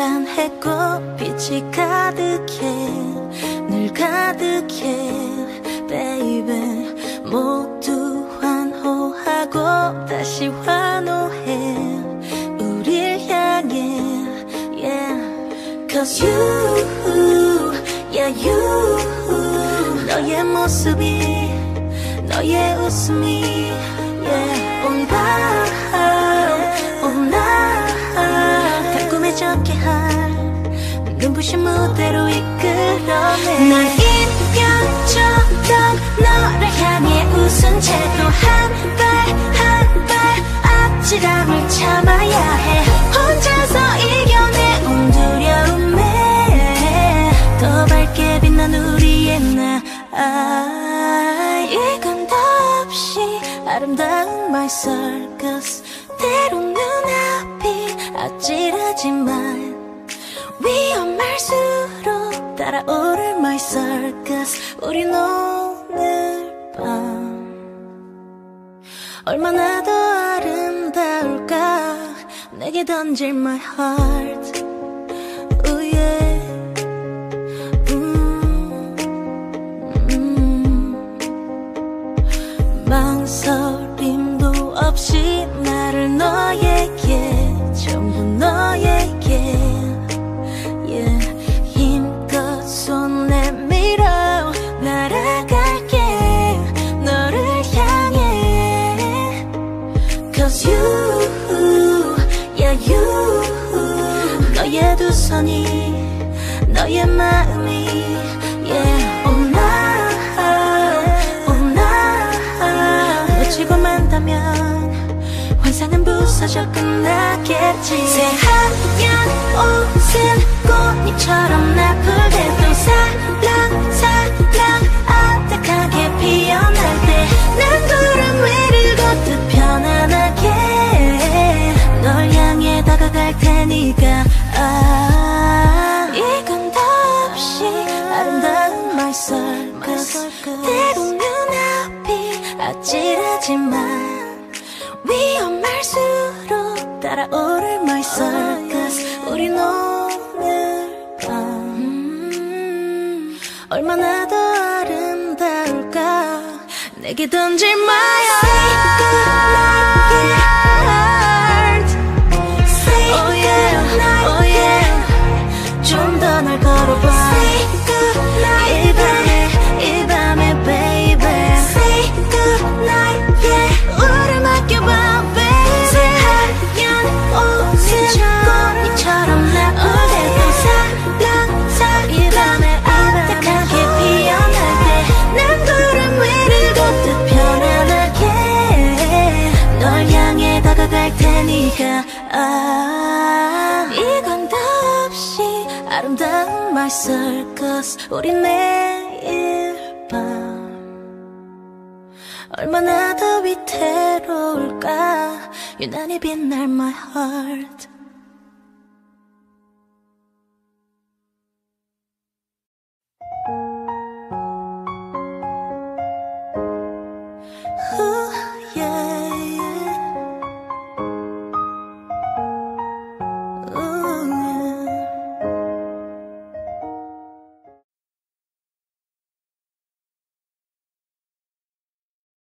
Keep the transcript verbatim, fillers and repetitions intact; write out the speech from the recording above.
찬란했고 빛이 가득해 늘 가득해 baby 모두 환호하고 다시 환호해 우릴 향해 yeah cause you yeah you 너의 모습이 너의 웃음이 yeah 온 밤 온 날 달콤해졌게 할 눈부신 무대로 이끌어내 날 인연처럼 너를 향해 웃은 채도 한 발 한 발 아찔함을 참아야 해 혼자서 이겨내 온 두려움에 더 밝게 빛난 우리의 나 아, 이건 덧없이 아름다운 my circus 때론 눈앞이 아찔하지만 위험할수록 따라오를 my circus 우린 오늘 밤 얼마나 더 아름다울까 내게 던질 my heart oh yeah 음, 음. 망설임도 없이 나를 너에게 전부 너에게 yeah. 힘껏 손 내밀어 날아갈게 너를 향해 cause you yeah you 너의 두 손이 너의 마음이 yeah oh 나 oh 나 놓치고 만다면 환상은 부서져 끝나겠지 새하얀 옷은 꽃잎처럼 나풀대도 살랑살랑 아득하게 피어날 때 난 구름 위를 걷듯 편안하게 널 향해 다가갈 테니까 아 이건 덧없이 아름다운 my circus 때론 눈앞이 아찔하지만 위험할수록 따라오를 my circus 우린 오늘 밤 음, 얼마나 더 아름다울까 내게 던질 my heart oh yeah oh yeah 좀 더 날 걸어봐 이 밤에 이 밤에 baby say good night yeah 우릴 맡겨봐 baby 하얀 옷은 꽃잎처럼 나쁘대도 살랑살 이 밤에 아득하게 피어날 때 난 구름 위를 걷듯 편안하게 널 향해 다가갈 테니까 아 이건 덧없이 아름다운 my circus 우리 매일 밤 얼마나 더 위태로울까 유난히 빛날 my heart